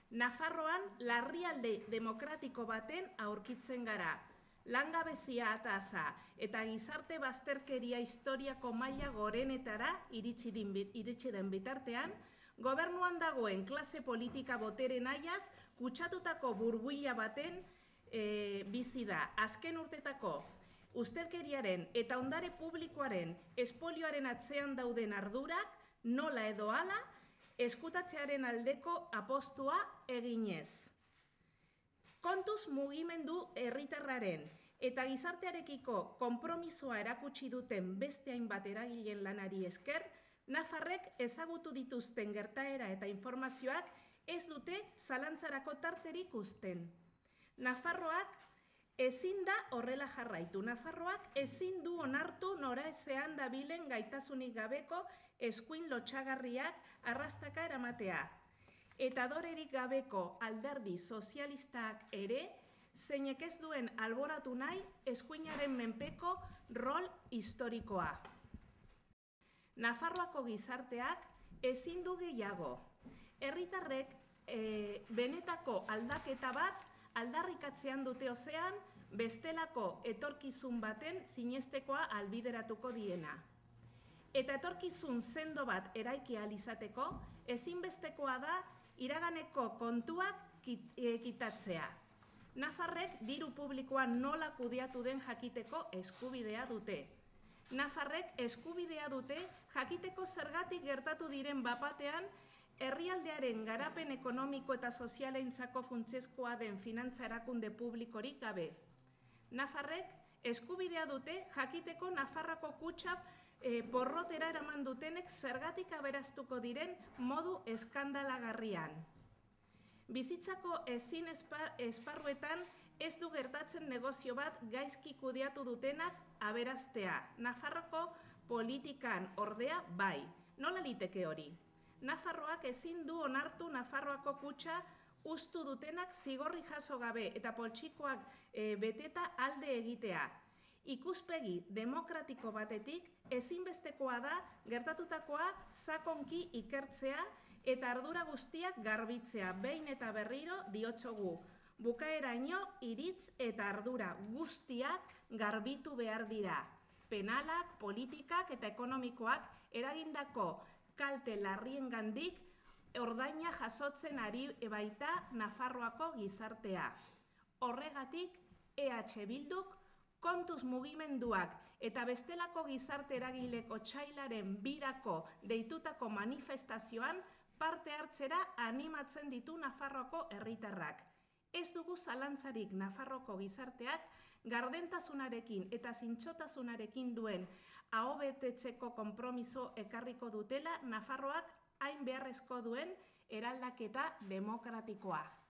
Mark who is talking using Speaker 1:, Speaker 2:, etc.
Speaker 1: Nafarroan larrialde demokratiko baten aurkitzen gara. Langabezia tasa eta gizarte bazterkeria historiako maila gorenetara iritsi den bitartean, gobernuan dagoen klase politika botere nahiaz kutsatutako burbuila baten bizi da. Azken urtetako ustelkeriaren eta ondare publikoaren espolioaren atzean dauden ardurak nola edo hala eskutatzearen aldeko apostua eginez. Kontuz mugimendu herritarraren eta gizartearekiko konpromisoa erakutsi duten beste hainbat eragileen lanari esker, nafarrek ezagutu dituzten gertaera eta informazioak ez dute zalantzarako tarterik uzten. Nafarroak ezin da horrela jarraitu. Nafarroak ezin du onartu noraezean dabilen gaitasunik gabeko eskuin lotsagarriak arrastaka eramatea. Eta adorerik gabeko alderdi sozialistak ere, zeinek ez duen alboratu nahi eskuinaren menpeko rol historikoa. Nafarroako gizarteak ezin du gehiago. Herritarrek benetako aldaketa bat aldarrikatzean dute ozean, bestelako etorkizun baten sinestekoa albideratuko diena. Eta etorkizun sendo bat eraiki ahal izateko, ezinbestekoa da iraganeko kontuak kitatzea. Nafarrek diru publikoa nola kudeatu den jakiteko eskubidea dute. Nafarrek eskubidea dute jakiteko zergatik gertatu diren bapatean herrialdearen garapen ekonomiko eta sozialentzako funtsezkoa den finantza erakunde publikorik gabe. Nafarrek eskubidea dute jakiteko Nafarroako kutxa porrotera eraman dutenek zergatik aberastuko diren modu eskandalagarrian. Bizitzako ezin esparruetan ez du gertatzen negozio bat gaizki kudeatu dutenak aberastea. Nafarroko politikan ordea bai. Nola liteke hori? Nafarroak ezin du onartu Nafarroako kutxa ustu dutenak zigorri jaso gabe eta poltsikoak beteta alde egitea. Ikuspegi demokratiko batetik ezinbestekoa da gertatutakoa sakonki ikertzea eta ardura guztiak garbitzea, behin eta berriro diotsogu. Bukaeraino iritz eta ardura guztiak garbitu behar dira. Penalak, politikak eta ekonomikoak eragindako kalte larriengandik ordaina jasotzen ari baita Nafarroako gizartea. Horregatik EH Bilduk kontuz mugimenduak eta bestelako gizarte eragileko otsailaren 2 deitutako manifestazioan parte hartzera animatzen ditu Nafarroako herritarrak. Ez dugu zalantzarik Nafarroako gizarteak gardentasunarekin eta zintxotasunarekin duen ahobetetzeko konpromiso ekarriko dutela Nafarroak hain beharrezko duen eraldaketa demokratikoa.